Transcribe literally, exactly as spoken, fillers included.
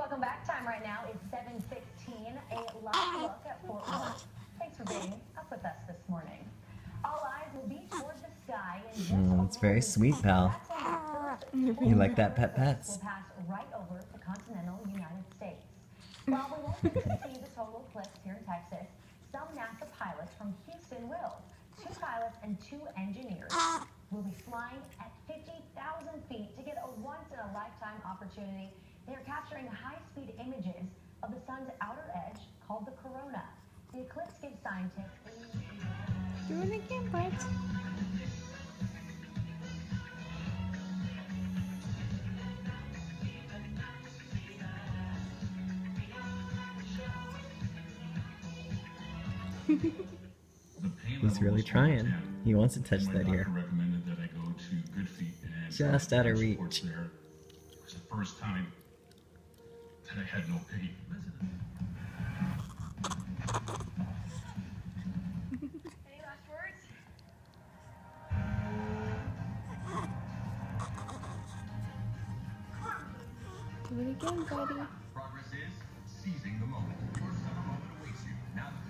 welcome back. Time right now is seven sixteen. A live look at Fort Worth. Thanks for being up with us this morning. All eyes will be toward the sky. Mm, it's very sweet, pal. You like that, pet pets? Will pass right over the continental United States. While we won't get to see the total eclipse here in Texas, some NASA pilots from Houston will. Two pilots and two engineers will be flying at fifty thousand feet to get a once-in-a-lifetime opportunity. They're capturing high-speed images of the sun's outer edge called the corona. The eclipse gives scientists... Do it again, bud. He's really trying. He wants to touch that ear. Recommended that I go to Good Feet and Just out of reach. There. It was the first time that I had no pain. Any last words? Do it again, buddy. Progress is seizing the moment. Your summer moment awaits you. Now